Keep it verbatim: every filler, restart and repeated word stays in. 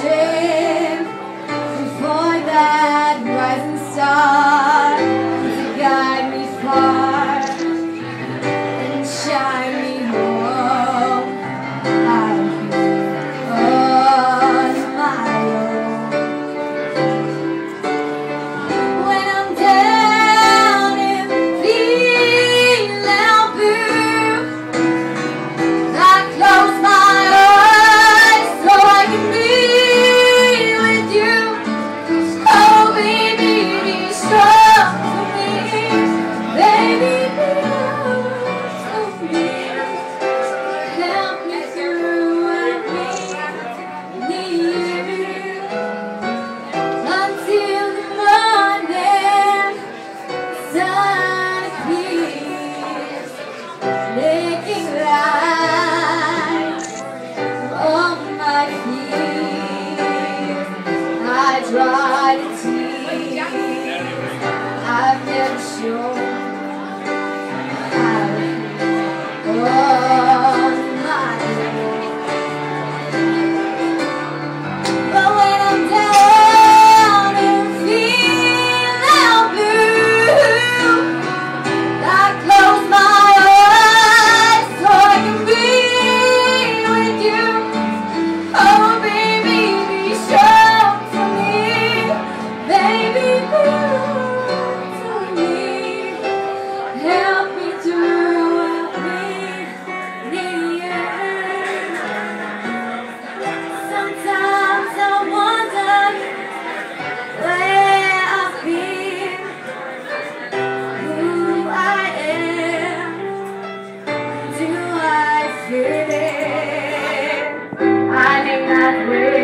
shame before that rising star to guide me far and shine me home. I'm here on my own. When I'm down and feeling blue, I close my eyes so I can be with you. Oh baby, be strong for me. Baby, be close to me. Help me through what we need until the morning sun appears, making light on my feet. I dry the tears I've never shown. I'm on my own. But when I'm down and feeling blue, I close my eyes so I can be with you. Oh baby, be strong for me. Baby, be close to me. Help me through what we need. Sometimes I wonder where I've been, who I am. Do I fit in? I may not win.